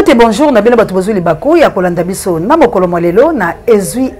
Mbote bonjour na bino bato bozuli bako ya kolanda biso na mokolo molelo na ezui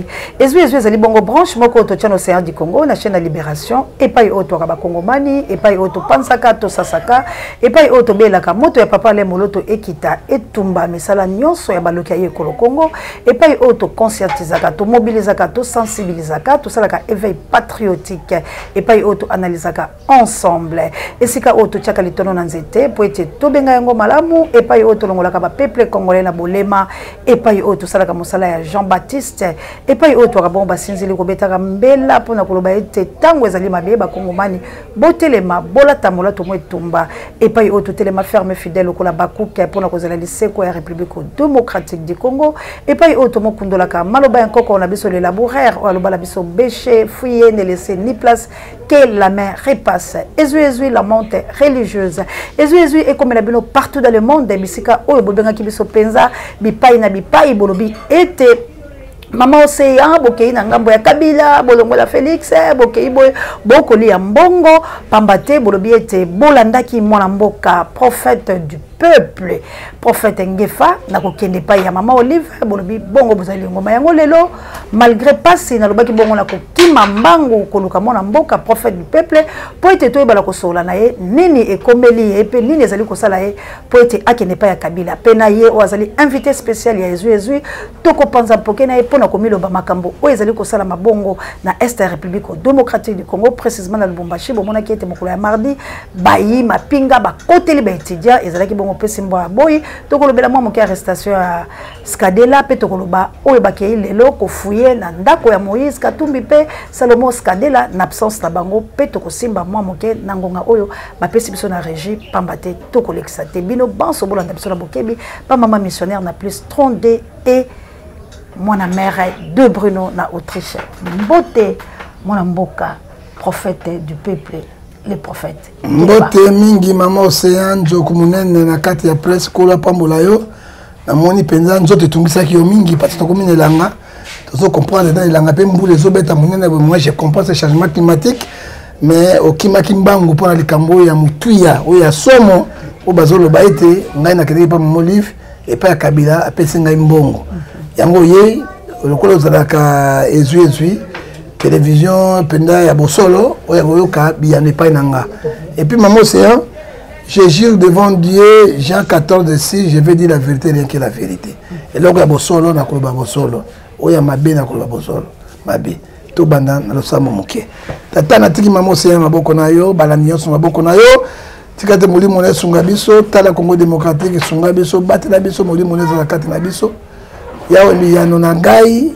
ezali bongo branche moko to tchano Océan du Congo na chaîne de Libération et pas auto ka ba Kongomani et pas auto pansaka to sasaka et pas auto belaka moto ya papa le moloto ekita etumba misala nyonso ya baloki ya ekolo Congo et pas auto conscientisaka to mobilisaka to sensibilisaka to salaka éveil patriotique et pas auto analysaka ensemble et sika auto tchaka litono na nzete po ete to benga yango malamu et pas auto longolaka ba peuple congolais na bolema et pas auto salaka mosala ya Jean-Baptiste et pas auto ka bon basinzili ko betaka mbela pona koloba ete tango ezali mabe ba kongomani botelema bolata molato mwetumba et pas auto telema ferme fidèle ko la bakuka pona kozala liseko ya République démocratique du Congo et pas auto mokundolaka maloba nkoko na biso le laboraire ou aloba la biso béché fouiller ne laisser ni place que la main repasse ezui la monte religieuse ezui et comme la bino partout dans le monde bisika oyo bobenga kibiso penza bipai na bipai bolobi ete Mama Océan bokei na ngambo ya Kabila bolongo la Félix bokei bokoli ya mbongo pambate bolobi ete bolandaki mwana mboka prophète du peuple prophète Ngefa na kokende pa ya Mama Olive bolobi bongo bozali ngoma yango lelo malgré pasi na lobaki bongo na kokima mbango koluka mwana mboka prophète du peuple po ete to ebala kosola na ye nini ekomeli ye pe nini ezali kosala ye po ete akende pa ya Kabila pe na ye o azali invité spécial ya ezui toko panza poke na ye pona komiloba makambo o ezali kosala mabongo na Est République démocratique du Congo précisément na Lubumbashi bomona ki ete mokolo ya mardi bayi mapinga ba koteli ba étudiant ezalaki bongo pesi mboa boy tokolobela mwa moke arrestation ya Skadela pe tokoloba oyo bakei lelo kofuye na ndako ya Moïse Katumbi pe Salomo Skadela na absence na bango pe tokosimba mwa moke na ngonga oyo bapesi biso na régie pambate tokolekisa te bino banso bolanda biso na bokebi pa mama missionnaire na plus 32 et mwana mère de Bruno na Autriche mbote mwana mboka prophète du peuple les prophètes mbote mingi mama Océan njoku munene na kati ya presse kola pambola yo na moni penza nzote tungisaki yo mingi parce que komine elanga tozo comprendre dans elanga pe mbule ezobeta munene moi je comprends ce changement climatique mais okimaki mbangu pona likambo ya mutuya o ya somo o bazolo baete ngai na kende pa Olive et pa Kabila apesi ngai mbongo yango ye lokolo zalaka ezui télévision penda ya bosolo oya boyoka biyane pa nanga et puis maman Océan je jure devant Dieu Jean 14:6 je vais dire la vérité rien que la vérité et là ya bosolo na koloba bosolo oya mabe na koloba bosolo mabe to banda na losamo moke tata na tiki maman Océan maboko na yo balaniyo so maboko na yo tikate molimo na sunga biso tala Congo démocratique sunga biso batela biso molimo na za kati na biso yawe liyano na ngai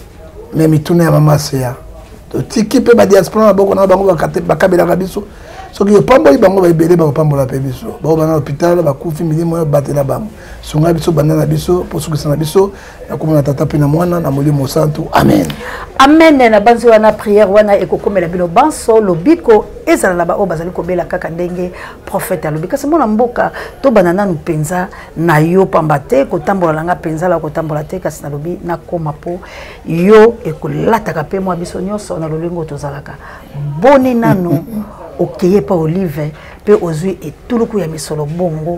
me mituna ya mama Océan to tiki pe ba diaspora na boko na bango bakabela biso soki yo pamboli bango ba ibele ba pambola pe biso ba bana hôpital ba kufi milimo ya batela bango sunga biso banda na biso po soki sana biso na komona tata pe na mwana na molimo santu amen amen na banzi wana prière wana ekokomela bino banso lobiko ezala na ba o bazali kobela kaka ndenge prophète alobika se mona mboka to banana nu penza na yo pambate ko tambola langa penza la ko tambola te kasi na lobi na koma po yo ekolataka pe mwa biso nyonso na lolingo tozalaka boni nanu okeye pa Olive pe ozui etuluku ya misolo bongo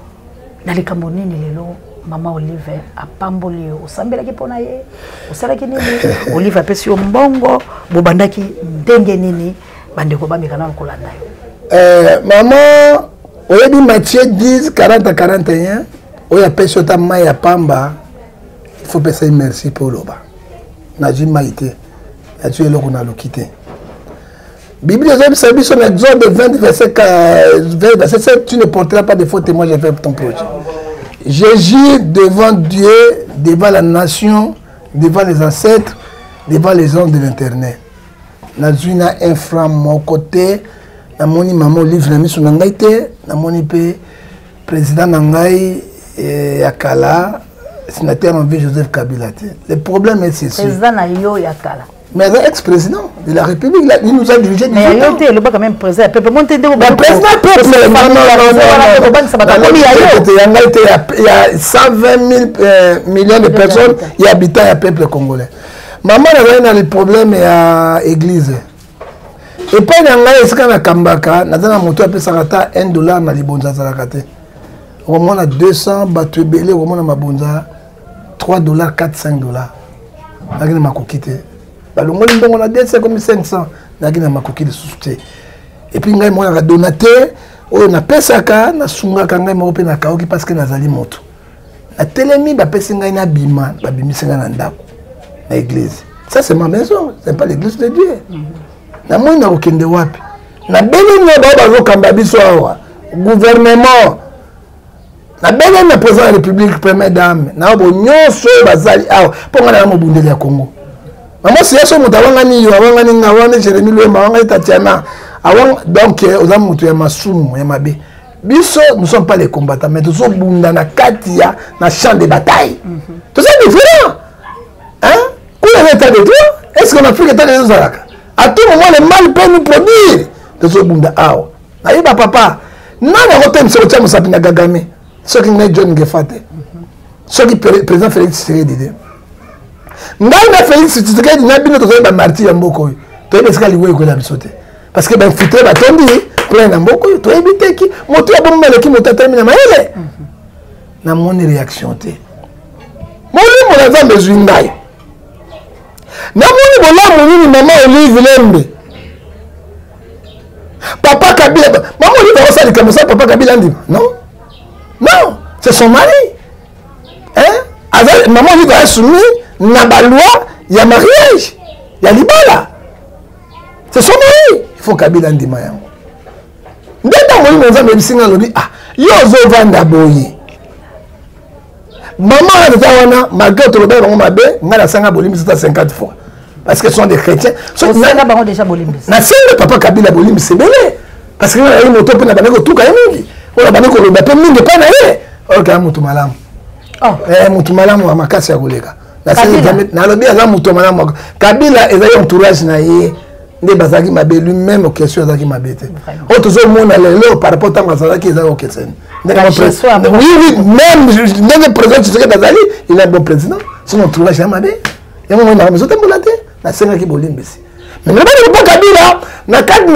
na likambo nini lelo mama Olive apamboli yo osambelaki pona ye osalaki nini Olive apesi yo mbongo bobandaki ndenge nini bandeko bamekana kolanda yo mama oyebi Matthieu 10:40-41 oya pesi ota mai ya pamba il faut pesa merci pour loba na ji maite ya tu eloko na lokite Bible dit dans Exode 20 verset 7 tu ne porteras pas de faux témoins j'ai fait ton projet. Je jure devant Dieu, devant la nation, devant les ancêtres, devant les hommes de l'internet. Nazuna infra mon côté, na moni maman Olive na miso nangai te, na moni pe président nangai Yakala, sénateur en vie Joseph Kabila te. Le problème est ceci. Président na yo Yakala. Mais ex-président de la République, là, il nous a dirigé. Mais il était le quand même président. Le président il y a 120 000 millions de personnes qui habitent le peuple congolais. Maman a le problème à l'église. Et pas dans la Kambaka, dans la moto $1 na libonza salakate. au moins à 200 bateaux belé au moins à mabonza $3 4 $5 nagina makokite balongo ndongo na 200 comme 500 nagina makokite sous-té et puis ngai moi na donateur oyo na pesaka na sungaka ngai mo pe na kaoki parce que nazali moto na telemi ba pesi ngai na bima ba bimisi ngai na ndako na église ça c'est ma maison c'est pas l'église de Dieu na moi na okende wapi na beli no ba zo kamba biso awa gouvernement na beli na président de la République première dame na bo nyonso bazali awa ponga na mo bundeli ya Congo maman si yeso mutawanga ni yo awanga ni ngawana Jérémie Lwema awanga Tatiana awanga donc aux amis mutu ya masumu ya mabe biso nous sommes pas les combattants mais tous bunda na katia na champ de bataille tout ça différent hein quoi l'état de toi est-ce qu'on a fait l'état de Zalaka à tout moment le mal peut nous produire tous bunda awa na yeba papa nana rotem se rotem sapina gagame ce qui n'est John Ngefate ce qui président Félix Tshisekedi ngai na Félix Tshisekedi na bino tozoyeba martyr ya mboko oyo toyebi esika liwe ekola biso te parce que infiltré batondi plein na mboko oyo toyebi te ki moto ya bomeleki moto atami na mayele na moni réaction te molimo na nzambe ezwi ngai na moni bolamu nini mama Olive Lembe papa Kabila mama Olive akosalika mosa papa Kabila ndima non c'est son mari hein maman Olive a soumis na ba loi ya mariage ya libala c'est son mari il faut Kabila ndima yango ndeta molimo nzambe bisinga lobi ah yo zo vanda boye maman ata wana malgré to loba bango mabe ngala sanga bolimi 50 fois parce que ce sont des chrétiens so na bango déjà bolimi na sende papa Kabila bolimi sebele parce que na yimo to pe na bango tuka yemingi ola bango loba pe mingi pa na ye oka mutu malamu mutu malamu wa makasi ya koleka na lobi aza mutu malamu Kabila ezali entourage na ye nde bazaki mabe lui-même question azaki mabe te o tozo mona lelo par rapport à azaki ezaki okeseni oui même ndenge président Tshisekedi azali il est un bon président sinon entourage ya mabe ya mo na meso tembola te na sengaki bolimbisi mais le pas Kabila na kati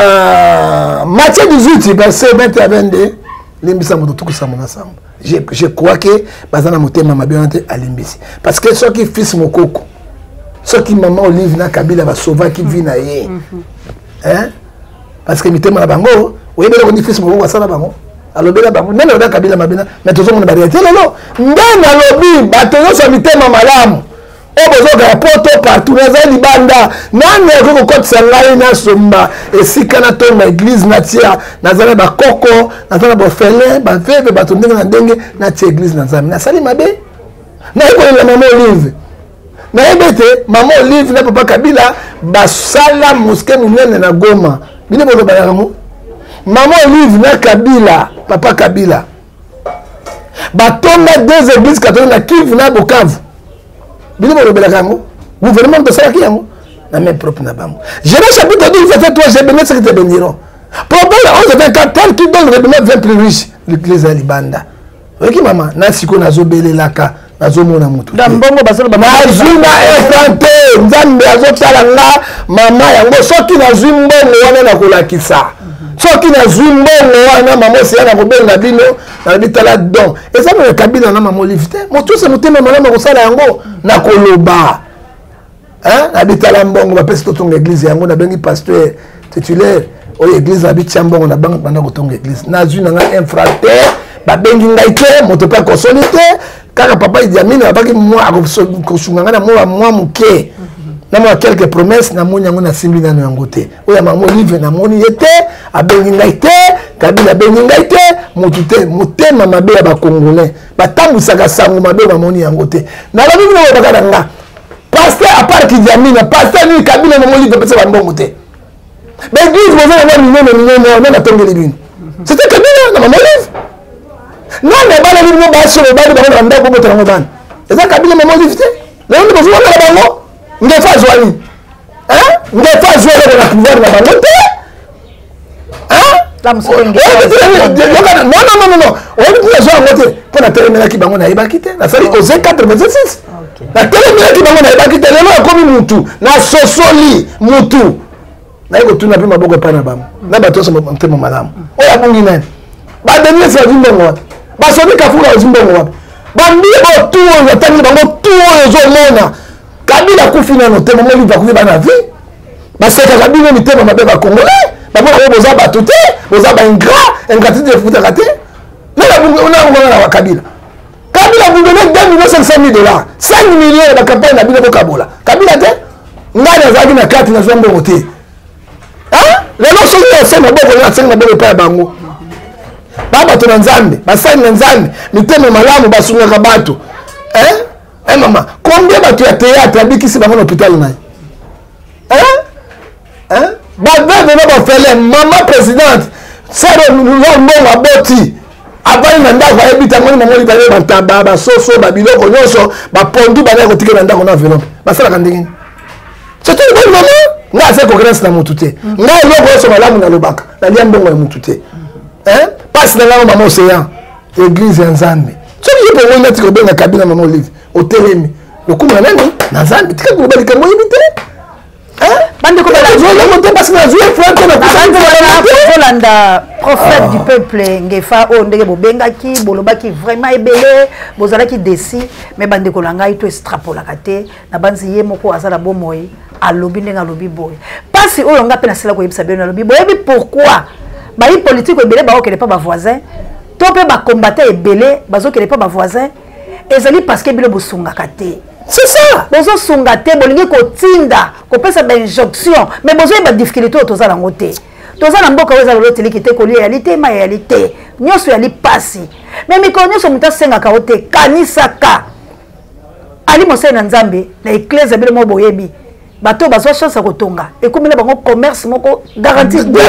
na Matthieu 18 verset 20 à 22 limbisa moto tukusa mona samba je crois que bazana motema mabe ante alimbisi parce que ceux qui fils mokoko ceux qui maman Olive na Kabila va sauver qui vit na ye hein parce que mitema na bango oyebe ko ni fils mokoko asala bango alobela bango nene oda Kabila mabena mais tozo mona barrière lelo ndena lobi batozo so mitema malamu obozo ga poto partout na zali banda nane ko kotisa ngai na somba esika na to na église na tia na zala ba koko na zala ba fele ba veve ba tondenge na ndenge na tia église na zami na sali mabe na ko la maman Olive na ebete maman Olive na papa Kabila basala mosquée minene na Goma bino bozo ba yango maman Olive na Kabila papa Kabila batonda deux églises catholiques na Kivu na Bukavu bino bozo ba yango gouvernement de ça qui yango na même propre na bango Genèse chapitre 12 verset 3 j'ai béni ce qui te béniront problème 11 24 tel qui donne le bénéfice vient plus riche l'église à Libanda ok maman na siko nazo belelaka nazomona mutu ndambongo basolo ba nazuna effronté nzambe azotala nga mama yango soki nazwi mbongo wana na kolakisa soki nazwi mbongo wana mama oseya na kobenga bino na bitala don eza na Kabila na mama Olive te motu se motema malamu kosala yango na koloba hein na bitala mbongo bapesi totonga église yango na bengi pasteur titulaire oyo église abitia mbongo na bango banda kotonga église nazwi na nga infraté babengi ngai te moto pe akosoli te kaka papa Idi Amin abaki mwa akosunga nga na mwa muke na mwa quelques promesses na moni yango na simbi nano yango te oyo mama Olive na moni ye te abengi ngai te Kabila abengi ngai te motu te motema mabe ya bakongolais batambwisaka sango mabe bamoni yango te nalobi bino baka na nga pasteur à part Idi Amin pasteur ni Kabila na Olive pesa bambongo te baeglise bozala na minene na tongeli bino c'était Kabila na mama Olive non mais bana bino baso bana bana ndako botala ngo bana eza Kabila mama Olive te lelo ndi bozo na bango ngefa zwani hein ngefa zwani na pouvoir na bango te hein la muso ngeke non on dit zo ngote pour na terminer ki bango na yebaki te na sali aux 86 na terminer ki bango na yebaki te lelo akomi mutu na sosoli mutu na yeko tuna pe maboko pa na bango na bato so ntemo malamu oya bungi nani ba denye sa zimbongo basomi kafuka ozimbongo wapi bambie tout oyo atangi bango tout oyo ozomona Kabila kufi na notema mo liba kufi bana vie baseka Kabila mitema mabe ba congolais bamona ko boza batute boza ba ingratitude futa kate na la bunga na Kabila vous donnez 2 500 000 $, 5 millions de campagne na bino Kabola. Kabila te ngana zaki na carte na zombo voter. Hein? Les gens sont là na boko na senga boko pa bango. Baba to nzambe, basani na nzambe, miteme malamu basunga ka bato. Hein? Eh mama, combien bato ya théâtre abikisi bango na hôpital na. Hein? Hein? Ba veve na ba fele mama présidente, c'est nous mbongo aboti. Avant na ndako ayebita ngoni mangoli ba bantaba ba soso ba biloko nyonso ba pondu ba ko tikela ndako na enveloppe basala kandingi c'est tout le moment nga se congrès na mutute nga loko so malamu na lobaka na lia mbongo ya mutute hein passe na ngamo mama océan église ya Nzambe so yipo ngona tiko benga Kabila mama Olive otelemi lokuma nani na Nzambe tika ko balika mo yibite bande ko bala zo monte parce que na jouer franco na Kolanda prophète du peuple ngefa o ndenge bobengaki bolobaki vraiment ebele bozalaki desi mais bande ko langa ito extrapola kate na banzi ye moko azala bomoyi alobi ndenga lobi boy pasi oyo nga pena sela ko yebisa beno lobi boy ebi pourquoi ba yi politique ebele ba okele pa ba voisin to pe ba combattre ebele bazokele pa ba voisin ezali parce que bilo bosunga kate. C'est ça. Bozo sungate bolingi ko tinda ko pesa ba injonction mais bozo ba difficulté autoza la ngote. Toza na mboka weza lolote likite ko li réalité ma réalité. Nyoso ya li pasi. Mais mikonyo so muta senga ka ote kanisaka. Ali mose na Nzambe na église bile mo boyebi. Bato bazo chance ko tonga. E komela bango commerce moko garantie 200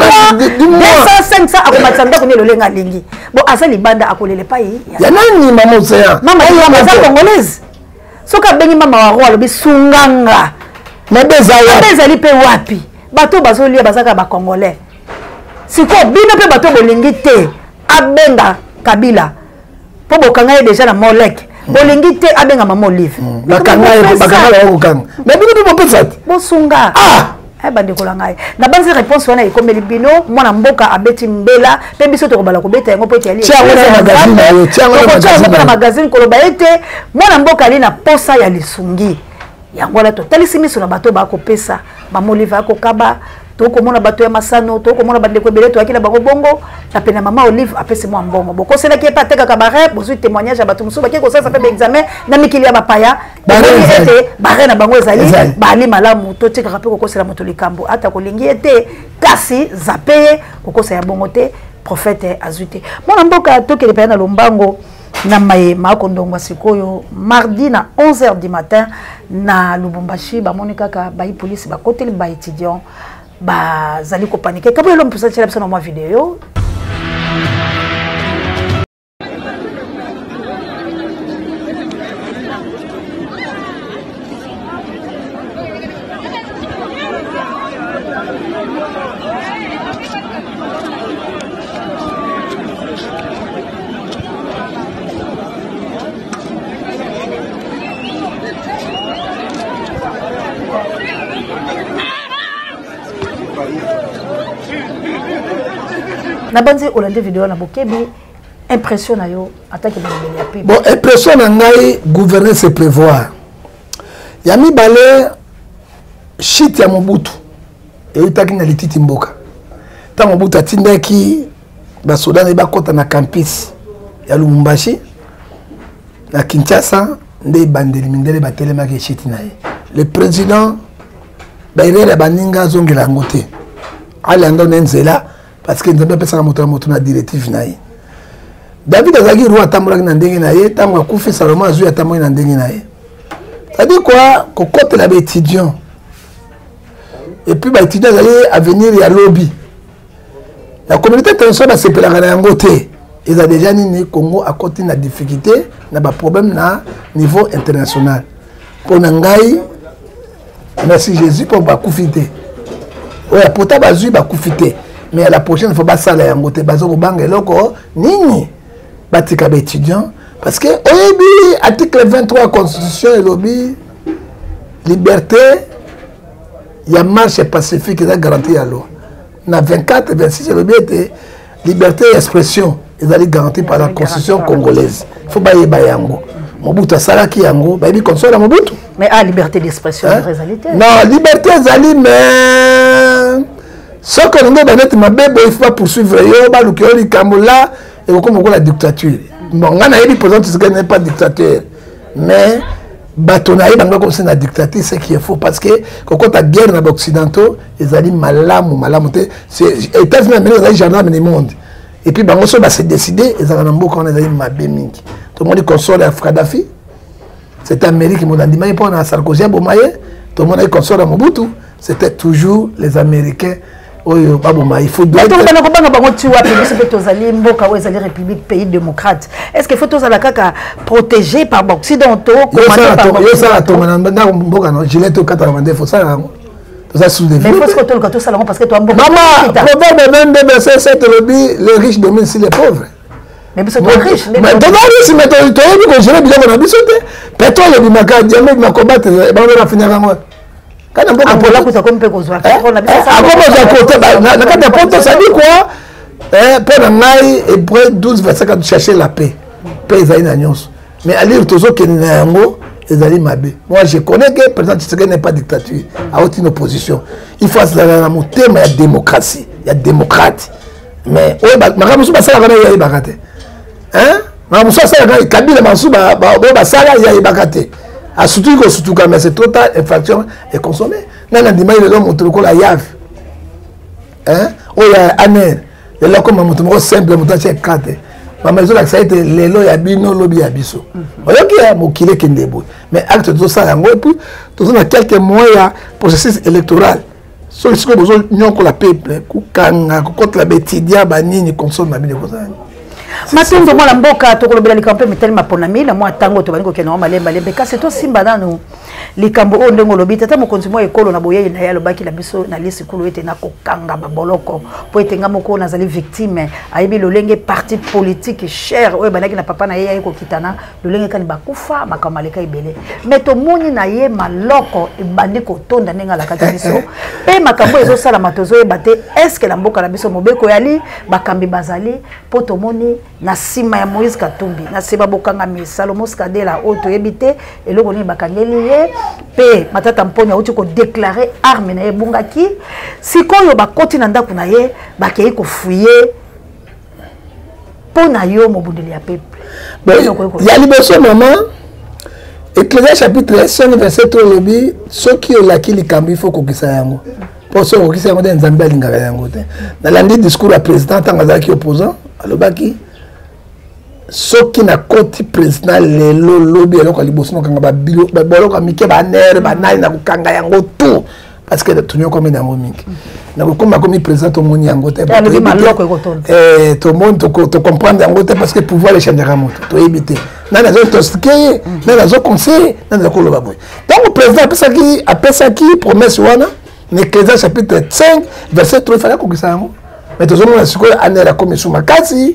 500 akomatanda ko le lenga lingi. Bon asa libanda akolele pa yi. Ya nani mama Océan? Mama ya maza congolaise. Soka bengi mama wa roi lobi sunganga na beza li pe wapi bato bazolia bazaka ba congolais siko bino pe bato bolingi te abenga Kabila po bokanga déjà na Molek bolingi te abenga mama Olive bakanga la okanga mais bino pe bopesa bo sunga bande kolanga na banzi réponse wana ekomeli bino mwana mboka abeti mbela pe biso to kobala kobeta yango po tiali na magazine koloba ete mwana mboka ali na posa ya lisungi yango la to talisi miso na bato ba ko pesa mama Olive akokaba to komona bato ya masano to komona bande ko bele to akila bango bongo na pena mama Olive apesi mwa mbongo boko sela ki pa teka cabaret bozu témoignage ya bato musu ba ki ko ça fait examen na mikili ya bapaya bare na bango ezali bali malamu to tika kape ko sela moto likambo ata ko lingi ete kasi zapeye ko sa ya bongo te prophète azuté mwana mboka to kele pa na lombango na maye makondongwa sikoyo mardi na 11h du matin na Lubumbashi ba monika ka ba police ba côté ba étudiant ba zali ko paniquer kabo lo mpusa tshela bisana mwa video. Na banzi olande vidéo na bokebi impression na yo attaque na ya pi bon impression na ngai gouverner c'est prévoir ya mibale shit ya Mobutu e utaki na lititi mboka ta Mobutu atindaki ba soda na bakota na campus ya Lubumbashi na Kinshasa nde bandeli mindele batelema ke shit na ye le président ba irela baninga zongela ngote ala ndo nenzela parce que nous avons pensé à la directive naïe. David Azagi roi tambola na ndenge na ye tamwa kufi Salomon azu ya tambola na ndenge na ye. Ça dit quoi ko côté la étudiant. Et puis ba étudiant allait à venir ya lobby. La communauté internationale se pela na ngote. Ils ont déjà ni Congo à côté na difficulté na ba problème na niveau international. Pour ngai merci Jésus pour ba kufité. Ouais pourtant bazu ba kufité. Mais à la prochaine, il faut pas ça la ngote bazo ko banga loko nini batika ba étudiant parce que oyebi article 23 constitution et lobby liberté ya marche pacifique est garantie à loi na 24 26 lobby était liberté d'expression ils allaient garantis par la constitution congolaise. Il faut pas y aller yango. Mobutu asalaki yango, ba bi console Mobutu. Mais liberté d'expression, réalité. Non, liberté zali mais ce que nous avons mabebo il faut pas poursuivre yo ba lukiyo likambo là et comme la dictature. Bon, on a dit président Tshisekedi n'est pas dictateur. Mais batonaï bango comme c'est la dictature, c'est qu'il faut parce que quand ta guerre dans l'occidentaux, ils allaient malamu c'est États-Unis mais les gendarmes du monde. Et puis bango so ba se décider ils allaient mboka on allaient mabé mingi. Tout le monde console à Kadhafi. C'était Amérique qui m'a dit mais pour na Sarkozy bomaye, tout le monde console à Mobutu, c'était toujours les Américains. Oyo baboma il faut doit république pays démocrate. Est-ce qu'il faut tous la kaka protégé par occidentaux commandé par parce que toi les riches dominent sur les pauvres. Mais c'est toi riche. Mais si pétrole combattre quand on peut pour 12 verset quand chercher la paix. Paix mais aller toujours que moi je connais que le président Tshisekedi n'est pas dictature, a aucune opposition. Il faut se la monter mais il y a démocratie, il y a démocrate. Mais a surtout que surtout quand c'est total infraction est consommé. Nana dima il est l'homme autour la yave. Hein? Oh ya aner. Le là comme mon simple mon tâche 4. Ma maison là ça a été les lois ya bino lobby ya biso. OK mo kile kendebo. Mais acte tout ça yango et puis tout ça quelques mois ya processus électoral. So ce que besoin nyoko la peuple ku kanga contre la betidia banini consomme na bino ça. Matondo mwana mboka tokolobela likambo metali maponami na mwa tango to baniko kena malemba lembe kasi to simba nanu likambo o ndongo lobi tata mokonzi mwa ekolo na boye na yalo baki la biso na lisi kulu ete na kokanga baboloko po ete nga moko na zali victime ayebi lolenge parti politique cher oyo banaki na papa na ye ayeko kitana lolenge kani bakufa makamaleka ibele meto moni na ye maloko ebandi kotonda nenga la kati biso pe makambo ezo sala matozo e bate est-ce que la mboka na biso mobeko yali bakambi bazali poto moni na sima ya Moïse Katumbi na seba bokanga mi Salomo Skadela oto yebite eloko ni bakangeli ye pe matata mponi auti ko déclarer arme na ye bungaki sikoyo bakoti na ndako na ye bakei ko fuyer pona yo mobundeli ya peuple ya liboso maman Ecclésiaste chapitre 5 verset 3 lobi soki olaki likambo il faut kokisa yango pour so kokisa yango de nzambe alingaka yango te na landi discours à président tangazaki opposant alobaki soki na koti président lelo lobi eloko liboso kanga ba bilo ba boloko mike ba nere ba nai na kanga yango tout parce que tunyo comme yango mingi na kokoma comme président to moni yango te to monde to comprendre yango te parce que pouvoir échanger à moto to éviter na zo tosker na zo conseiller na ko loba boy donc le président apesa qui promesse wana Ecclésiaste chapitre 5 verset 3 fallait kokisa yango. Mais tout le monde a comme Soumakasi,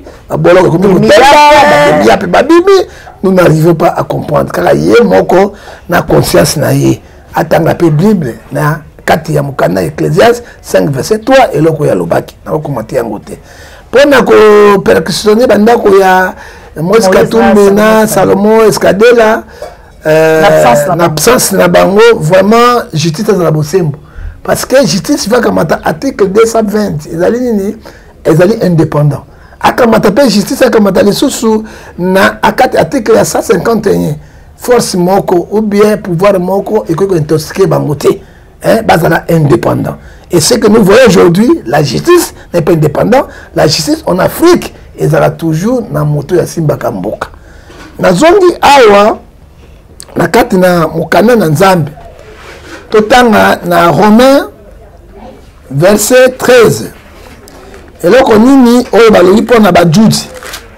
nous n'arrivons pas à comprendre. Car il y a moko na conscience na ye. Attends la Bible na kati ya mukana Ecclésiaste 5 verset 3 et loko ya lobaki na commenter yango te. Pona ko perquisitionner bandako ya Moïse Katumbi na Salomo Skadela l'absence na bango vraiment justice dans la bosembo. Parce que justice va comme article 220, ils allaient indépendants. Akamata pe justice akamata les sous na article 151 force moko ou bien pouvoir moko et que intoxiquer bangoté hein bazala indépendant. Et ce que nous voyons aujourd'hui, la justice n'est pas indépendante, la justice en Afrique ils allaient toujours na moto ya simba kamboka. Na zongi awa na kati na mukana na Nzambe totanga na Romains verset 13 eloko nini oyo balobi mpona bajudi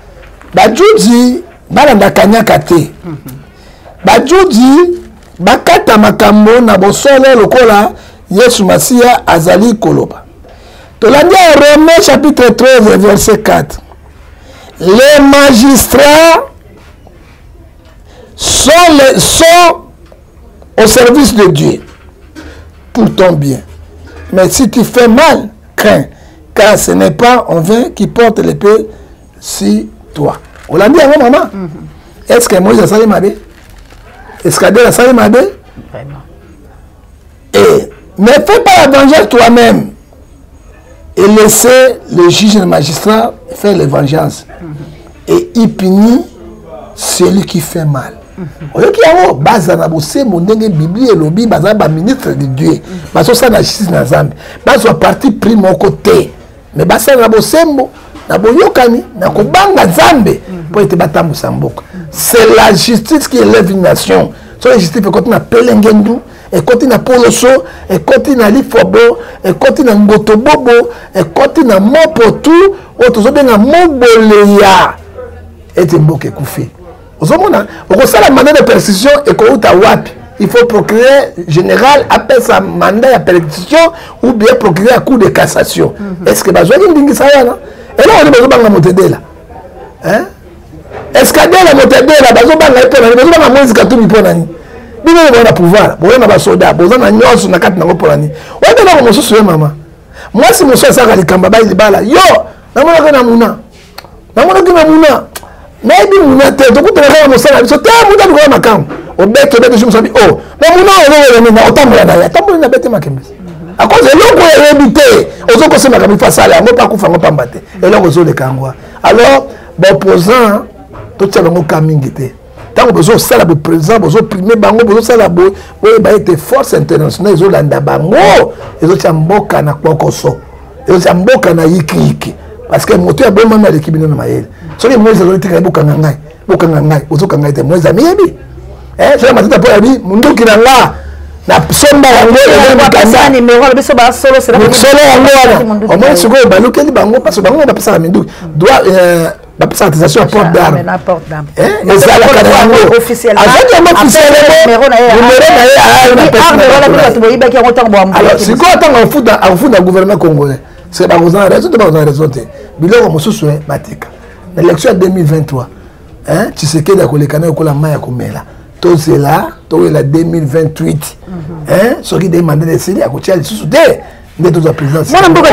balanda kanyaka te bajudi bakata makambo na bosolo lokola Yesu Masiya azali koloba tolandi ya Romains chapitre 13 verset 4 les magistrats sont au service de Dieu pour ton bien. Mais si tu fais mal, crains, car ce n'est pas en vain qui porte l'épée si toi. Olandi yango maman. Est-ce que Moïse a sali mabe? Est-ce qu'Adèle a sali mabe? Vraiment. Et ne fais pas la vengeance toi-même. Et laissez le juge et le magistrat faire les vengeances. Et il punit celui qui fait mal. Oyoki yango baza na bosembo ndenge Bible elobi baza ba ministre de Dieu. Baso sa na justice na Nzambe. Baso parti pris mon côté. Mais basa na bosembo na boyokani na kobanga Nzambe pour être batambusa mboka. C'est la justice qui élève une nation. So la justice peut continuer à Pelengendu, et continue à Poloso, et continue à Lifobo, et continue à Ngotobobo, et continue à Mopotu, autres ont bien à Moboleya. Et tu mboke koufi. Vous avez la mandat de perquisition et qu'on a wapi. Il faut procurer général appelle sa mandat de perquisition ou bien procurer à coup de cassation. Est-ce que besoin d'une dingue ça là? Et là on est besoin de monter là. Hein? Est-ce que la monter là besoin de Moïse Katumbi pour nani? Bien on a pouvoir. Bon on a des soldats, besoin de nyos na kati na pour nani. Ouais mais là on se souvient maman. Moi si mon soeur ça ga likamba ba libala. Yo, na mona kana muna. Na mona kana muna. Maybe muna te to kuta na mosala biso te muda ko makam. Obeto beto je me sabi oh. Na muna o na otambola na ya. Tambola na bete makembe. À cause de l'eau qu'on a évité, aux autres c'est ma famille face à la, on ne peut pas faire un battre. Et là on a les kangwa. Alors, bon posant, tout ça on a camingité. Tant qu'on besoin ça la présent, besoin primer bango, besoin ça la boy, oui bah était force internationale, ils ont l'anda bango, ils ont chamboka na kwa koso, ils ont chamboka na yiki, parce que moto ya bon même à l'équipe de Maël. Sur les mots ils ont été boka ngai, aux autres ngai te mois amis. C'est la matite pour la vie, mundu qui là. Na somba yango ya numéro le biso ba solo c'est la solo yango au moins siko balukeli bango parce que bango ba pesa mindu doit ba pesa attestation à porte d'arme et ça la kana officiellement numéro na alors siko tanga afuda gouvernement congolais c'est ba kozana raison de ba raison te biloko mosusu batika l'élection 2023 hein Tshisekedi akolekana yokola maya komela. Tout cela, tout est la 2028. Hein? Ce qui demande de s'aider à côté de soudé. De toute la présidence.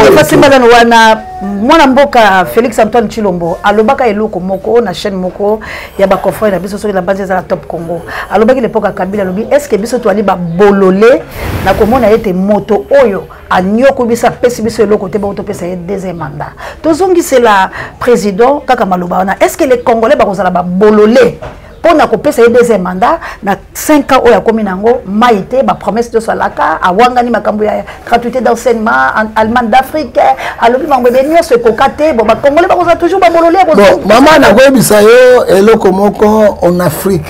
Moi, mboka Félix Antoine Chilombo, alobaka eloko moko na chaîne moko ya ba confrère na biso sur la base de la Top Congo. Alobaki l'époque Kabila lobi est-ce que biso to ali ba bololé na komona ete moto oyo anyoko bisa pesi biso eloko te ba to pesa deuxième mandat. Tozongi c'est la président kaka maloba na est-ce que les Congolais ba kozala ba bololé on a coupé ce deuxième mandat, na 5 ans, on a commis maïté, ma promesse de Salaka, à Wangani, ma gratuité d'enseignement, en Allemagne d'Afrique, à l'objet de ce cocaté, bon, Congolais, on a toujours pas bololé. Bon, maman, on a quoi, Bissayo, et le Komoko en Afrique.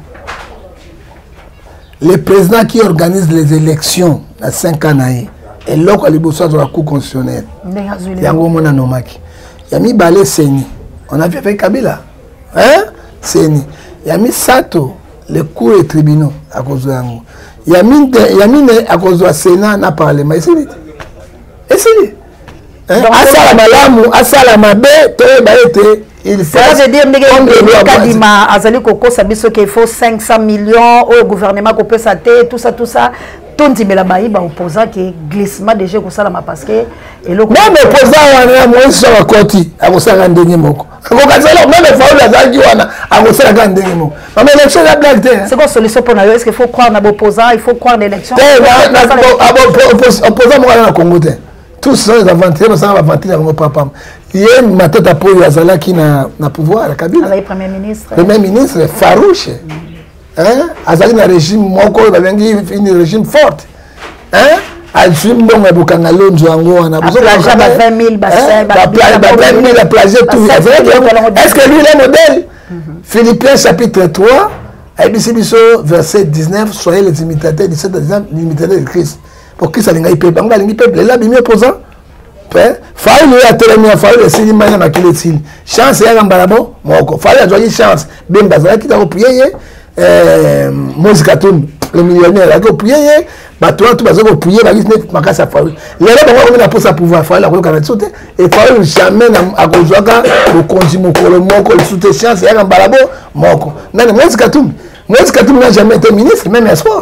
Le président qui organise les élections, à 5 ans, et l'autre, à l'Iboussois de la Cour constitutionnelle. Yango Mona Nomaki. Yami Balé Seni. On a vu avec Kabila. Hein? Seni. Yami Sato, les cours et tribunaux à cause de l'ango. Yamine à cause de la Sénat n'a parlé, mais c'est vite. Et c'est vite. Asala malamu, asala mabe, il faut. Ça veut dire que Kadima, Azali Koko, ça veut dire qu'il faut 500 millions au gouvernement qu'on peut s'attendre, tout ça. Tonti Melabaï, opposant qui est glissement déjà comme ça parce que. Même opposant, on a moins sur la côté, à vous faire un dernier mot. Même les fois où la Zagi, à vous faire un dernier mot. Mais l'élection, la blague. C'est quoi la solution pour nous? Est-ce qu'il faut croire dans l'opposant? Il faut croire dans l'élection? Opposant, moi, dans le Congo. Tous sont les aventuriers, mais ça va aventurer dans mon papa. Il y a ma tête à peau, il y a Zala qui n'a pouvoir, la Kabila. Le Premier ministre. Le Premier ministre, farouche. Hein? Azali na régime moko babengi une régime forte. Hein? Azim bon abukanga lonzo yango wana. Bozo la 20 000 bassin, ba 20 000 la plager tout. Est-ce que lui est le modèle? Philippiens chapitre 3, ABC biso verset 19, soyez les imitateurs, 17 à 19, l'imitateur de Christ. Pour qui ça linga ipe banga lingi peuple là bimi opposant. Faille lui a tellement faille le sini manya makile sini. Chance ya ngambalabo moko. Faille a joie chance. Bemba za kita ko prier. Moïse Katumbi, le millionnaire, il a prié, tout basé ko prier, il a dit makasa faille. Les gens vont venir pour sa pouvoir, faille la ko kana sauter et faille jamais à cause le continue le moko le soute chance ya ngambalabo moko. Nani Moïse Katumbi n'a jamais été ministre même espoir.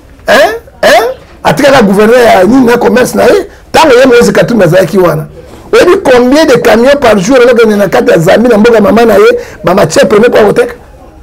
Atika la gouverneur ni na commerce na tant que Moïse Katumbi azaki wana. oyebi combien de camions par jour elokende na kati ya zambi na mboka mama na ye bamatie premier po akoteka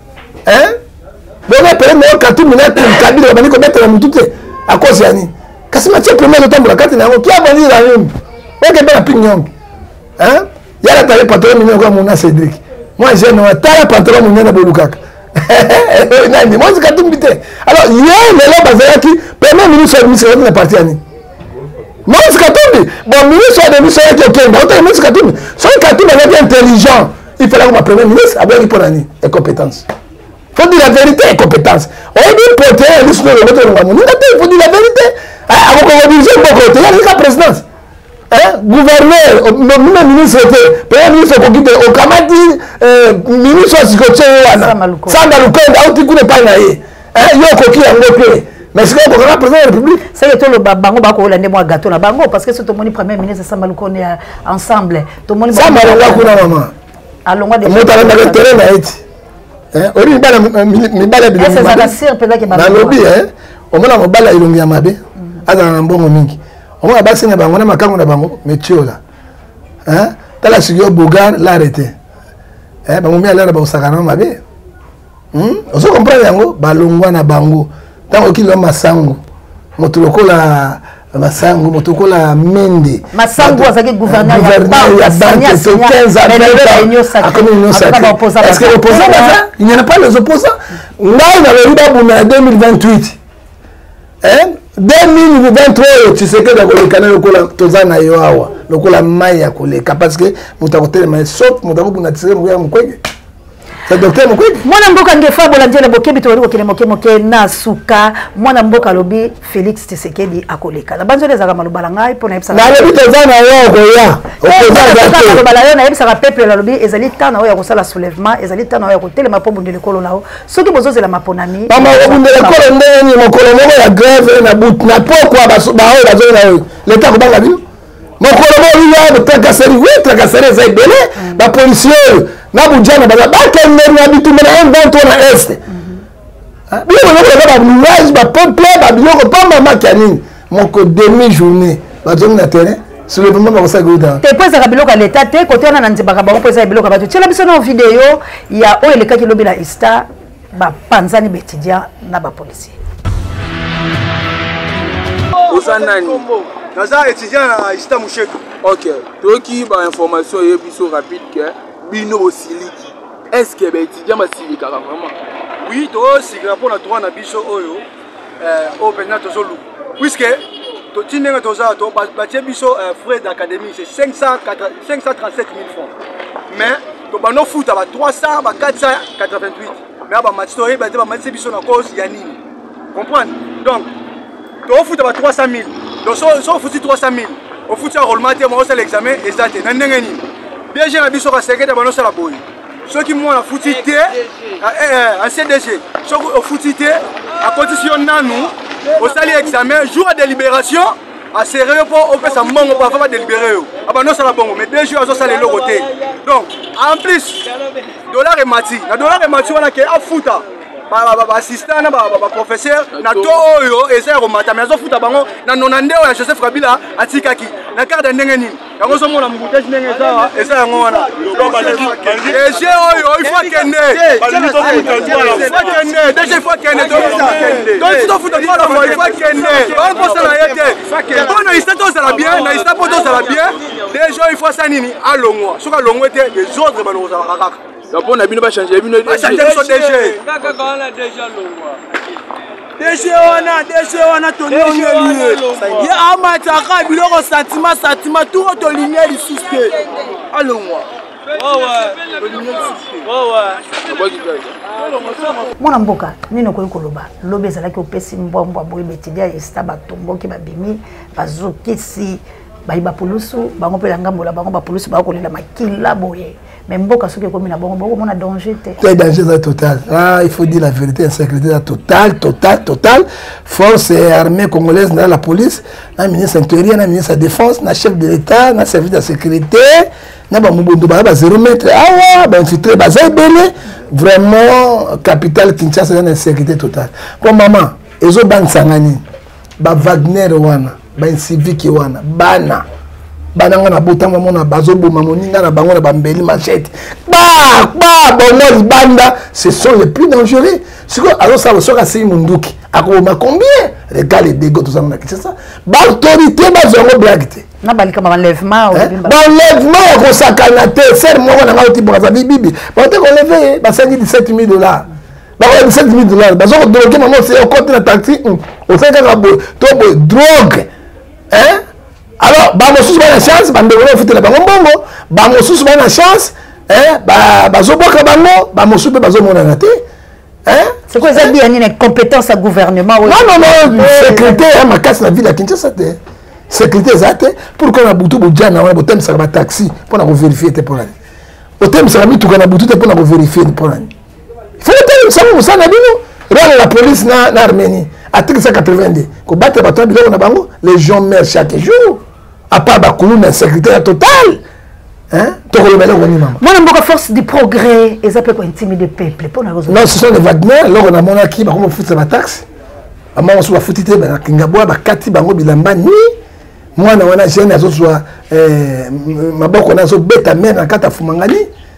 bongo pele meo katumbi na kabila babandi kobetela mutu te akosi ya nini kasi matie premier ezotambola kati na yango kia bandi na yombi okende na pinyongi yala tale patron minene kwa mona Cédric moi jeune wa tala patron minene bolukaka nani moi katumbi te alors ye lelo bazalaki premier ministre na parti ya nini Moïse Katumbi, bon ministre de ministre qui est au Kenya, Moïse Katumbi, son Katumbi est intelligent. Il fallait que ma premier ministre ait pour l'année et compétence. Il faut dire la vérité et compétence. On dit protéger un ministre de il faut dire la vérité. Avant qu'on dise beaucoup, il y a la présidence. Gouverneur, même ministre, premier ministre au Kamadi, ministre Sikoche, Sandalukonda, Aouti Koune Panaye, Yokoki Angope. Mais c'est quoi le président de la République? C'est que tout le bango bako la ndemo gâteau na bango parce que c'est tout le monde premier ministre Samba Lukonde ensemble. Tout le monde Samba Lukonde kuna maman. Allons de monter dans le terrain na eti. Ori mi bala bi. C'est ça la sir peut-être que na lobby au moins mobala ilongi ya mabe. Aza na mbongo mingi. Au moins basi na bango na makango na bango metio là. Tala sigio Bogar l'arrêté. Bango mi ala ba osaka na mabe. On se comprend yango balongwa na bango. Tant qu'il y a Massango, Motokola Massango, Motokola Mende. Massango, c'est gouverneur de la banque, c'est 15 ans. Est-ce que l'opposant, il n'y en a pas les opposants? Là, on avait eu en 2028. 2023, tu sais que le canal de Tozana Yoawa, le Kola Maya, parce que Moutakote, mais sauf Moutakote, mwana mboka ngefa bolandia na bokebi to ko moke moke na suka mwana mboka lobi Félix Tshisekedi akoleka na banzo les maloba ngai pona yebisa na lobi tozana yo ko ya opposant za bala yo na yebisa ka peuple la lobi ezali tana ya ko sala soulèvement ezali tana ya ko telema po bundele kolo lao soki bozozela maponami mama bundele kolo ndeni mokolo moko ya grève na but na pokwa ba o bazo na yo l'état ko banga bino mokolo mo ya tracasserie oui tracasserie za ibele ba policier na bujana ba kende na bitumba na invento na est bien on va ba ba peuple ba biloko pa mama kanini moko demi journée ba zone na terrain sur le moment ba ça goda te pesa ka biloko l'état te côté on na nzibaka ba pesa biloko ba tshela biso na vidéo ya o eleka ki lobi la ista ba panzani betidia na ba policier Osanani naza étudiant na ista Musheka. OK toki ba information yebiso rapide que bino osiliki est-ce que ba étudiant basilika vraiment oui to sikira pona droit na biso oyo open na tozolu puisque to tinenga toza to batie biso frais d'académie c'est 537 000 francs mais to bano futa ba 300 ba 488 mais ba match to ba te ba match biso na cause ya nini comprendre donc to futa ba 300 000 donc so futi 300 000 au futi enrôlement te mo c'est l'examen et ça te na ndenge nini bien j'ai la biso ka sekete bano sala boy ceux qui m'ont la foutité à CDG ceux au foutité à condition nanu au sali examen jour de délibération à sérieux pour on peut ça mongo pour faire délibérer ah bah non ça la bongo mais 2 jours à ça les côté donc en plus dollar et mati la dollar et mati on a que à fouta ba assistant na ba professeur na to oyo eza ko mata mais azo futa bango na nonande oyo Joseph Kabila atikaki na carte ndenge nini yango so mona mbuteji ndenge eza yango wana DG oyo il faut kende DG il faut kende donc si to futa toi la il faut kende on pense la yete bon na istato ça la bien na istato ça la bien DG il faut ça nini alongwa soka longwe te les autres bano ça kaka donc on a bien pas changer bino DG kaka kana déjà longwa DG wana to lié ya amataka biloko sentiment tout to lié li suspect alongwa mwana mboka nino ko koloba lobe ezalaki opesi mbombo boye betidia esta batomboki babimi bazokisi bayiba pulusu bango pe ngambola bango ba pulusu ba kolela makila boye mais mboka soki komi na bango boko mona danger te c'est danger total il faut dire la vérité insécurité total force armée congolaise dans la police na ministre intérieur na ministre de défense na chef de l'état na service de sécurité na ba mubondo ba 0 mètre ba infiltré ba zabele vraiment capitale Kinshasa dans insécurité totale pour maman ezo ban sangani ba Wagner wana ba civique wana bana bananga na botanga mona bazoboma moninga na bango na bambeli machette bon libanda ce sont les plus dangereux siko alors ça le soka si munduki akoma combien regarde les dégâts tout ça c'est ça l'autorité bazongo blague na balika ma enlèvement enlèvement ko sakana te ser mo na ngauti boza bibi ba te ko lever ba 17 000 $. Ba 17 000 $. Bazoko droguer maman c'est au côté la taxi au 5 ka to drogue hein. Alors, bah mosusu bana chance, bande wona futela bango mbongo, bah mosusu bana chance, hein, bah bazoboka bango, bah mosusu pe bazomona na te. Hein? C'est quoi ça dit une compétence à gouvernement? Non, secrétaire ma casse la ville à Kinshasa te. Secrétaire zate pour qu'on a butu bujana wana botem sa ba taxi pour na vérifier te pour aller. Botem sa mi tukana butu te pour na vérifier pour aller. Il faut te ça mo sana bino. La police na Arménie, article 182. Ko battre bato biloko na bango, les gens meurent chaque jour. À part Bakoulou, mais secrétaire total. Hein? Moi, je force du progrès. Et ça peut intimider le peuple. Non, ce sont les Wagner. Alors, on a mon acquis, on fout la taxe. On a foutu, on a Kingaboa, Kati, Bango, Bilambani. Moi, on a gêné, on a bête mère dans Kata Fumangani.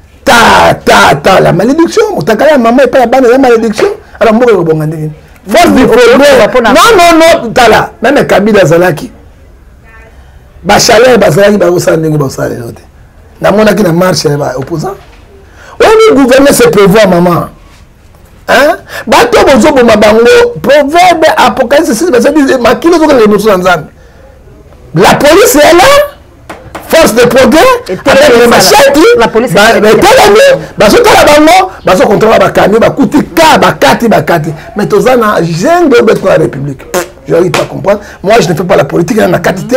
La malédiction. On maman et pas la malédiction. Alors, moi, je vais force du progrès. Non, Tala. Même Kabila Zalaki. Bachalet bazalaki bazosala ndenge bazosala lelo te namonaki na marche ya opposant oyo gouverner se prévoir maman hein bato bozoboma bango proverbe apocalypse 6 verset 10 makilo zokala lemoso na nzambe la police est là force de progrès avec les machettes la police bazotala bango bazokontrola bakami bakuti ka bakati mais tozana jeune de la république. Je n'arrive pas à comprendre. Moi, je ne fais pas la politique dans la quantité.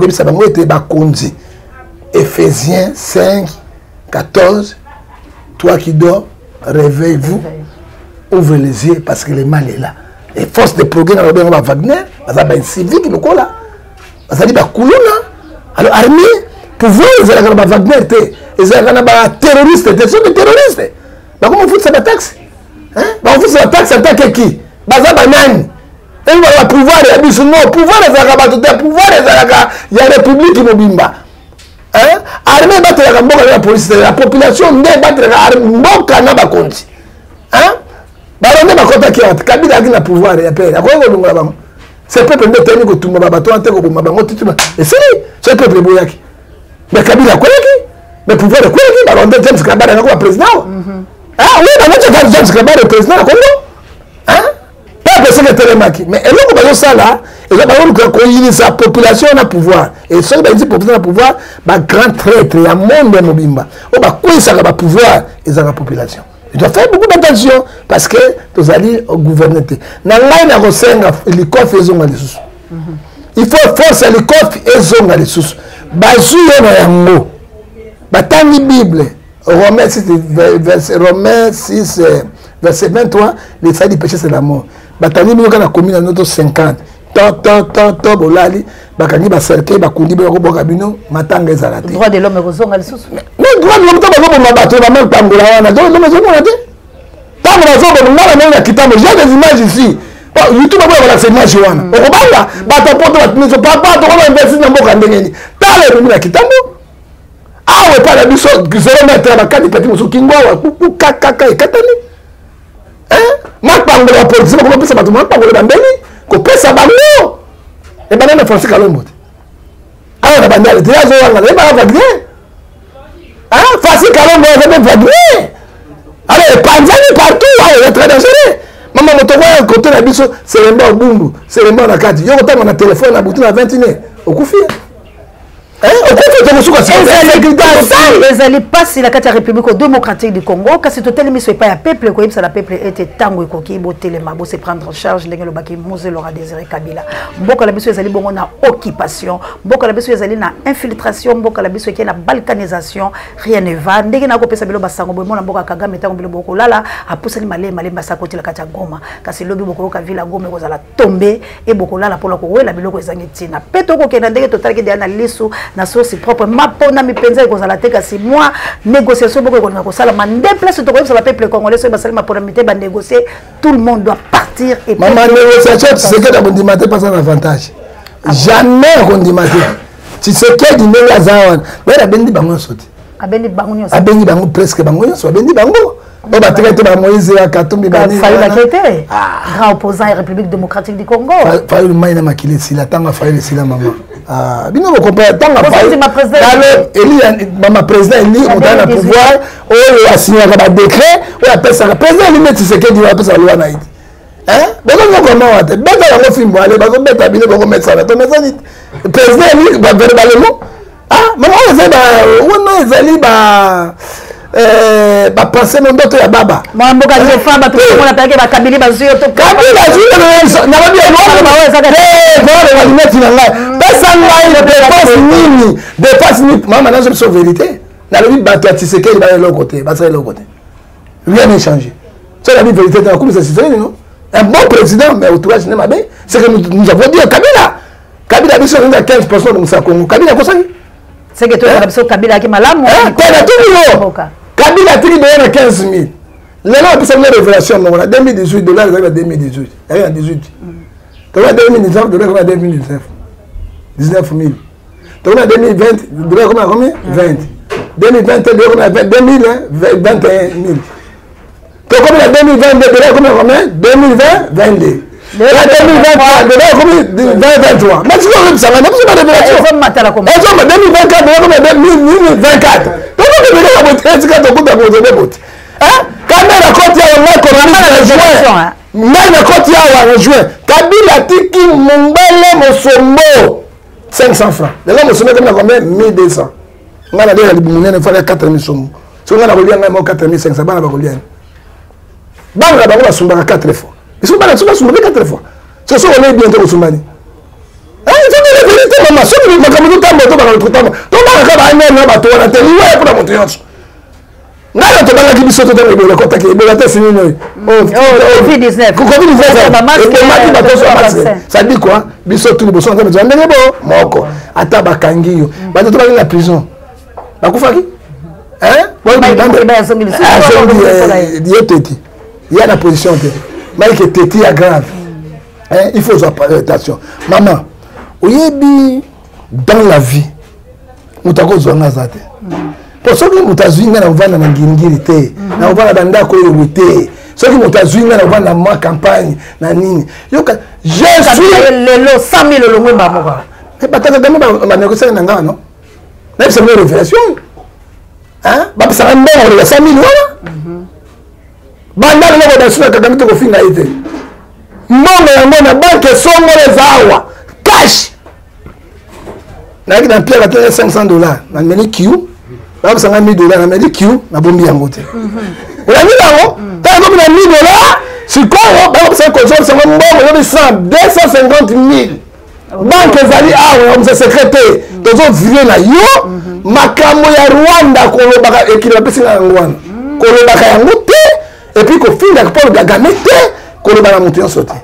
Éphésiens 5, 14. Toi qui dors, réveille-vous. Ouvre les yeux parce que le mal est là. Et force de progrès dans le Wagner, il y a un civique qui est là. Il y a un Koulouna. Alors, armée, pouvoir, il y a un Wagner, il y a un terroriste. Ce sont des terroristes. Comment on fout cette taxe? On fout cette taxe en tant que qui? Bazabanani. Et le pouvoir est abusé. Non, pouvoir est à pouvoir est à la République qui mobimba. Hein? Armée battre la police, la population ne battre la mboka na ba konti. Hein? Baronne ba kota ki Kabila qui na pouvoir et paix. Quoi ko longola bango? C'est peuple de tenu ko tumba bato ante ko bomba bango tituma. Et c'est peuple boyaki. Mais Kabila quoi ki? Mais pouvoir quoi ki? Baronne James Kabila na ko président. Ah oui, ba notre James Kabila président na Congo. Hein? Mais elle a ça là, elle a sa population à pouvoir. Et ceux qui ont dit population à pouvoir, bah grand traître, il y a monde de Mobimba. Oh bah quoi ça va pouvoir, ils ont la population. Il doit faire beaucoup d'attention parce que vous allez gouverner. Nanga na kosenga les coffres et zonga les sous. Il faut forcer les coffres et zonga les sous. Bazu na yango. Batangi Bible. Romains 6 verset 23, les salis péché c'est la mort. Batani mi na commune notre 50. Tant bolali bakangi ba cercle ba kundi ba ko boka bino matanga ezala te. Droit de l'homme kozonga lisusu. Mais droit de l'homme to ba ko bato ba même pangola wana. Donc l'homme ezonga te. Tant ba zo ba na kitamo, j'ai des images ici. YouTube ba ba la image wana. Okobanga bato poto ba tuniso papa to ko investir na mboka ndengeni. Tala na kitamo. Ah ouais pas la biso zéro mètre ba kati petit musu kingwa ku kaka ekatani. Ma pangola la police ko pesa bato ma pangola bambeni ko pesa bango e banana Francis Kalombo ah na bandale te yazo wanga le ba Wagner ah Francis Kalombo ya be Wagner allez panzani partout ah très dangereux mama moto kwa côté na biso c'est le mort bundu c'est le mort na kati yo kotanga na téléphone na butu na 21 okufia les alliés passent la carte République démocratique du Congo car c'est totalement mis pas peuple quoi ça la peuple était tango koki botelé mabo se prendre en charge ndenge lobaki Mose Laura Désiré Kabila mboka la biso ezali bongo na occupation mboka la biso ezali na infiltration mboka la biso qui na balkanisation rien ne va ndenge na ko pesa bilo basango bomo na mboka Kagame tango bilo boko lala apusani malema basa koti la kata Goma kasi lobi boko ka vila Goma ko zala tomber et boko lala pour la ko wela biloko ezangi tina peto ko kena ndenge total ki na lisu na source propre mapona mipenza ko zala teka si moi négociation boko ko na ko sala mande place to ko sur le peuple congolais so basali mapona mité ba négocier tout le monde doit partir et maman négociation c'est que d'abondimate pas un avantage jamais condimate Tshisekedi ndenge azawa mais abendi bango soti abendi bango nyonso abendi bango presque bango nyonso abendi bango on va traiter ba Moïse ya Katumbi bani Fayulu Bakete grand opposant à la République démocratique du Congo Fayulu maina makile sila tanga Fayulu sila mama bino ko comprendre tanga Fayulu ma président Eli on a le pouvoir on a signé un décret on appelle ça président Eli met Tshisekedi on appelle ça loi naïd hein boko comment on te beta yango film aller bako beta bino bako mettre ça to mettre ça président Eli va verbalement maman on sait on ezali pensé mon docteur ya baba moi mboka je famba to mona peke ba kabili ba zuyo to kabila zuyo na ba bien voilà les mettre dans là personne là il dépasse ni maman na je vérité na le but battre Tshisekedi ba l'autre côté ba ça l'autre côté rien n'est changé c'est la vérité dans comme ça c'est non un bon président mais entourage n'est pas bien c'est que nous avons dit Kabila biso on a 15% de ça Congo Kabila ko ça c'est que toi Kabila qui malamu Kabila tiki de 15 000. Là, on peut faire une révélation. On a 2018 dollars, on a 2018. Il y a 18. Donc, on a 2019 dollars, on a 2019. 19 000. Donc, on a 2020 dollars, on a combien 20. 2020 dollars, on a 2021 000. Donc, on a 2022 dollars, on a combien 2020, 22. Là, 2023 dollars, combien 2023. Mais tu vois, ça va, on a pas de révélation. Elles ont 2024 dollars, on a 2024. Kamera koti ya juin mena koti ya juin Kabila tiki Mumbele Mosombo 500 francs là Mosombo comme combien 1200 ngana de libumune fala 4000 somo so ngana kolia ngana 4500 bana bakolia bana bango basumbaka 4 fois ils sont bana sumbaka 4 fois ce sont on est bientôt kosumbani c'est la vérité maman so ni makambo tambo to bana to bana ka ba nena ba to na teli ouais pour la montée nana to bana kibiso to tele bolo kota ke bolo tesi nini Covid-19 ça dit quoi biso tout liboso nzambe ndenge bo moko ata bakangi yo bato to bana na prison bakufaki hein bon il y a la position mais que teti est grave hein il faut faire attention maman oyebi dans la vie mutako zonga zate pour ceux qui mutazwi ngana vana na ngingiri te na vana banda ko yobuté ceux qui mutazwi ngana vana ma campagne na nini yoka je suis le 100 000 longwe bamoka mais bataka dama ba négocier na ngana non na c'est une révélation hein ba ça ngana le 100 000 wala banda le ko dasuna kagami to ko finga ite mbongo yango na banque songo les awa cash na ki na pierre à 500 dollars na meni kiu ba sanga 1000 dollars na meni kiu na bombi yango te on a mis là ta comme na 1000 dollars si quoi ba ça contrôle ça mbongo yo 250 000 banque zali awa on se secrétaire tozo virer na yo makambo ya Rwanda ko lobaka ekila pesinga ngwana ko lobaka yango te et puis ko finga ko lobaka te ko lobaka monter en sauter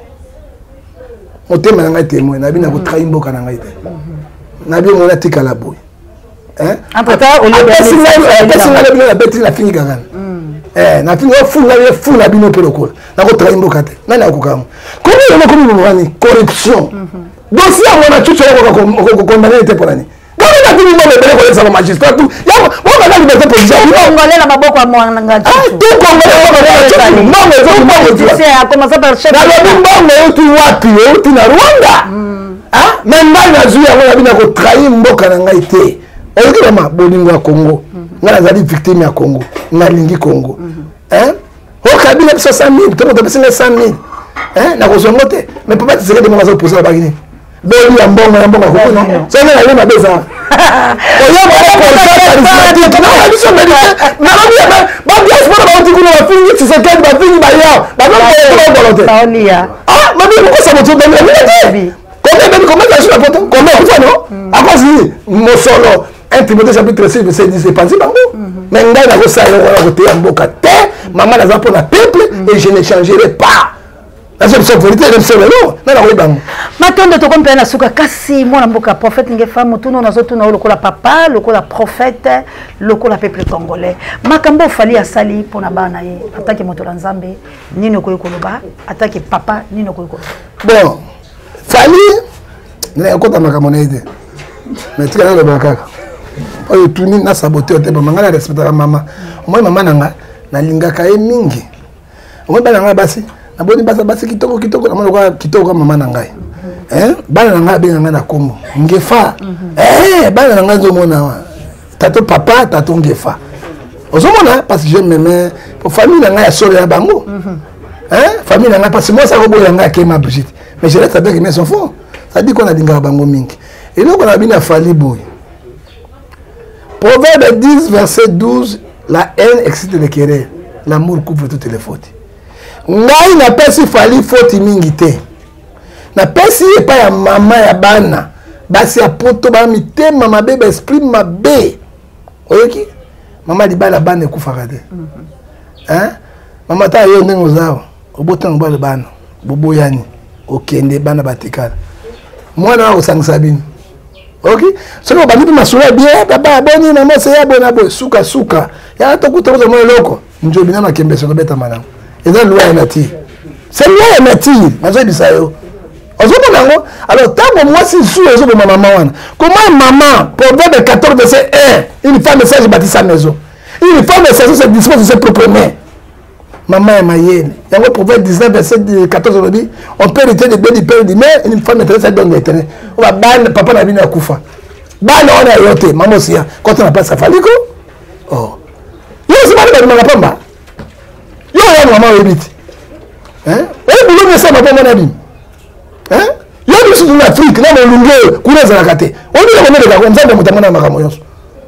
motema na ngai témoin na bina ko trahir mboka na ngai te na bi mona tika la boy hein entre temps on est la bêtise la fini gagana na fini fu na bino pe lokola na ko trahir mboka te nani akokamo komi ngani corruption dossier ngona chucho ko condamner te pour ani donc na bino mo bele ko sa magistrat tout ya mo na liberté position ngolela maboko amwana ngati tout congolais non c'est a commencer par chef na le mbongo tu wapi tu na Rwanda ah même mal na zuya ngona bina ko trahir mboka na ngai te oyoki mama bolingo ya Congo ngana zali victime ya Congo ngalingi Congo hein o kabila biso 100 000 to to biso 100 000 hein na ko zongo te mais papa tseke de mazo poser ba kini boli ya mbongo ko no so na le mabeza oyo ba biso medite na ba diaspora ba tikuna ba fingi tseke ba fingi ba ya ba ko volonté ah mabi ko sa moto de mi comment ça la photo comment ça non à cause mon solo 1 Timothée chapitre 6 verset 10 c'est pas bango mais ngai na ko sa yo ko côté ya mboka te maman na za pour na peuple et je ne changerai pas la seule vérité c'est solo na ko bango matondo to kompena na suka kasi mwana mboka prophète ngefamu tuno na zotu na lokola papa lokola prophète lokola peuple congolais makambo fali asali pona bana ye atake moto la nzambe nino ko yokoloba atake papa nino ko yokoloba bon fali na kota makambo na ide mais tu as le bakaka oyo tuni na saboter o te ba mangala respecter mama moi mama nanga na lingaka e mingi moi bana nga basi na boni basi kitoko na mwana kitoko mama nanga bana nanga benga nga na kombo ngefa bana nanga zo mona tato papa tato ngefa ozomona parce que je m'aime pour famille nanga ya solo ya bango famille nanga parce que moi ça robo yanga ke ma Brigitte mais je reste avec mes enfants ça dit qu'on a lingaka bango mingi et donc on a bien fali boy. Proverbe 10 verset 12 la haine excite les querelles l'amour couvre toutes les fautes. Ngai na pesi fali faute mingi te na pesi epa ya mama ya bana basi ya poto ba mitema mabe ba esprit mabe oyoki mama libala bana ekufaka te mama ta yo ndengo zao obotanga ba bana boboyani okende bana batikala mwana wa osangisa bino ok soko bandipi masula bien baba boni na mose ya bona boy suka ya to kutoza mo loko njobi na makembe soko beta manango eza loi ya nature c'est loi ya nature mazo bisayo ozomo nango alors tango moi si sou ezo ba maman wana comment maman proverbe 14 verset 1 une femme sage bâtit sa maison une femme sage se dispose de ses propres mains maman ya mayele yango proverbe 19 verset 14 aujourd'hui on peut hériter de bien du père du mère une femme est très bonne d'éternel on va ban papa na bina kufa bana ona yote maman aussi quand on a pas sa faliko oh yo c'est pas de maman pamba yo ya maman ebiti et boulot ne ça maman na bim yo ni sous l'Afrique na molunge kuna za kate on dit on est comme ça de mutamana makamo yoso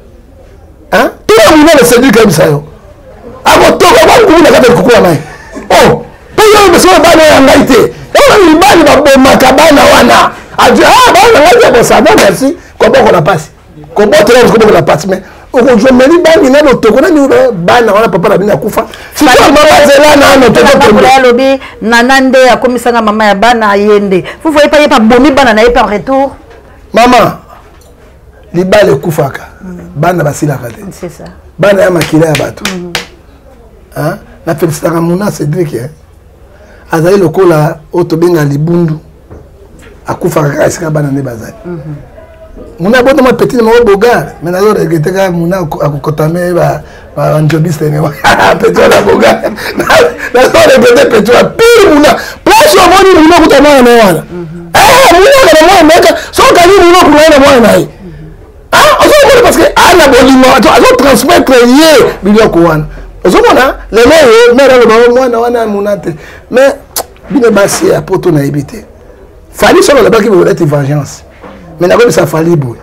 tout le monde le séduit comme ça yo akotoka bangu na kata kukua naye oh peyo beso bana ya ngaite ni bali babomaka bana wana aje bana ngaite bo ça merci koboko na passe koboko na passe mais okozomeli bangi na lotoko na ni bana wana papa na bina kufa si mama zela na no to to lobi nanande akomisanga mama ya bana yende vous voyez pas bomi bana na par retour mama libale kufaka bana basila kate c'est ça bana ya makila ya bato na félicitaka muna Cédric azali lokola otobenga libundu akufaka kaka esika bana nde bazali muna boto ma petit mo bogar mais nazo regrette ka muna akokotame ba njobiste ne petit na bogar nazo regrette petit pire muna place o moni muna kutama na wana muna na mwana meka so kali muna kuna na mwana naye ozo parce que ana bolimo azo transmettre ye biloko wana ozomona lelo yo mera le mwana wana munate mais bine basi ya poto na ebité fali solo la baki bo être vengeance mais na comme ça fali boy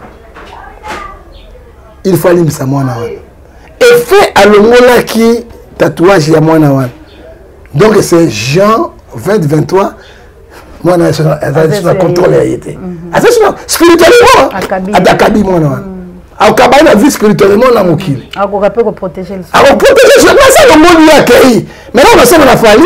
il fallait misa mwana wana et fait à longola qui tatouage ya mwana wana donc c'est Jean 20-23 mwana ça contrôle ya été attention spirituellement adakabi mwana wana akabana na vie spirituellement na mokili akokape ko protéger le a protéger mais ça le monde ya kei maintenant on sait na fali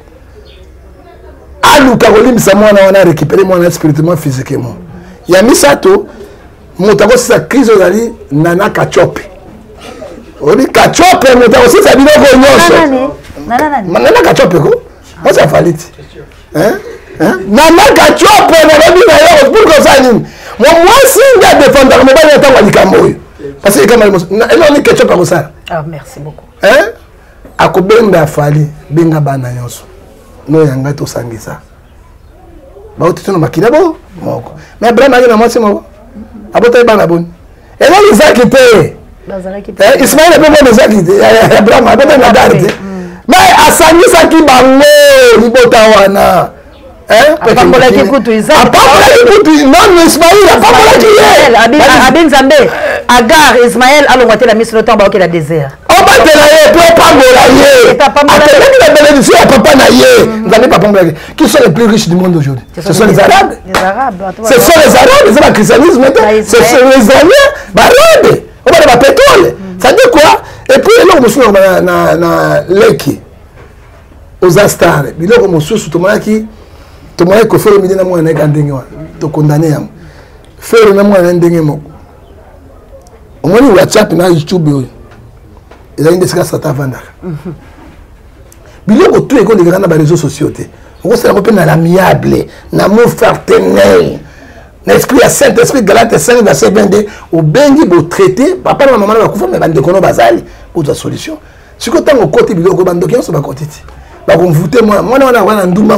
aluka kolimisa mwana wana récupérer mwana spirituellement physiquement ya misato motako sa crise ozali nana kachope odi kachope motako sa biloko nyonso nana kachope ko moi ça faliti nana kachope na babi na yo pour que ça nini moi singa défendre mo bana tango likambo oyo parce que kama elo ni kachope ko ça merci beaucoup akobenda fali benga bana nyonso no yanga to sangisa ba otito na makila bo moko mais Abraham ali na mwasi moko abota bana boni elo Isaac te Ismaël pe bon Isaac te Abraham abota na garde mais asangisa ki bango libota wana apambola ki kutu Isaac apambola ki kutu non Ismaël apambola ki ye abin Zambe Agar Ismaël alongwa te la mise le temps ba okela désert obatela ye pe pambola ye atelemi la bénédiction ya papa na ye nzambe pambola ye qui sont les plus riches du monde aujourd'hui ce sont les arabes ce sont les arabes c'est le christianisme ce sont les arabiens barabe obana ba pétrole ça dit quoi et puis eloko mosusu na leki aux astars biloko mosusu tomonaki kofere midi na mwana eka ndenge wana tokondane yango fere na mwana ndenge moko omoni WhatsApp na YouTube oyo ezali nde sika sata avandaka biloko tu ekolekaka na bareseau sociaux te okosala mpe na l'amiable na mo fraternel l'esprit à Saint-Esprit, Galate 5, verset 22, au bengi, au traité, papa, maman, va couvrir, mais bande de kono bazali, pour la solution. Si vous avez un côté, vous avez un côté, vous avez un côté. Vous voutez, moi, un douma,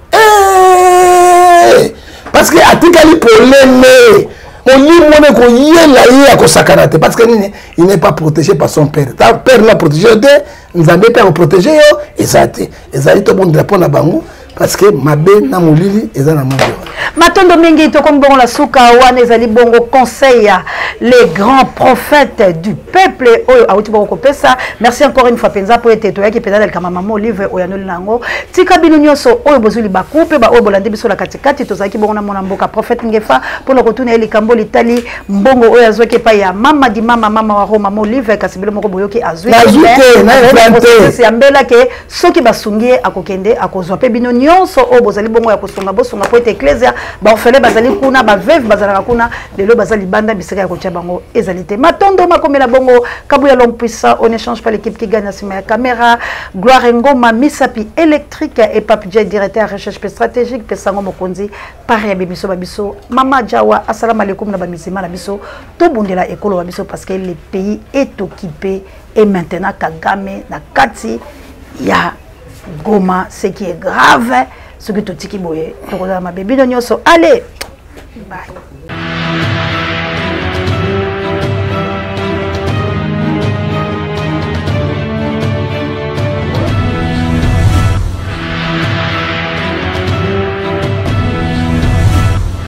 parce que, à Tikali, pour l'aimer, on lit mon écho, il y a un sakanate, parce qu'il n'est pas protégé par son père. Ta père l'a protégé, nous avons père protégé, et ça a été tout le monde répond à Bango. Parce que ma belle n'a mon lit et ça n'a mon Dieu. Matondo mingi to comme bon la souka wana ezali bongo conseil les grands prophètes du peuple oyo awuti boko pesa. Merci encore une fois penza pour être toya ki penza kama mama Olive oyanoli nango tika bino nyonso oyo bozuli bakupe ba oyo bolande biso la katikati tozaki bongo na mona mboka prophète ngefa pour le retourner likambo litali mbongo oyo azoke pa ya mama di mama wa Roma mama Olive kasibelo moko boyoki azwi na mbela ke soki basungie akokende akozwa pe bino nyonso oyo bozali bongo ya kosunga bosunga po ete ecclesia ba ofele bazali kuna ba veuve bazalaka kuna lelo bazali banda bisika ya kotia bango ezalité matondo makomela bongo kabuya long puissant on échange pas l'équipe qui gagne sima ya caméra Gloire Ngoma Misapi électrique et Pape J directeur recherche stratégique pesango mokonzi pare ya biso babiso mama Jawa assalamu alaikum na bamisima na biso to bundela ekolo ba biso parce que le pays est occupé et maintenant Kagame na kati ya Goma, ce qui est grave, ce que tu dis qui est, tu regardes ma bébé de Nyoso. Allez, bye.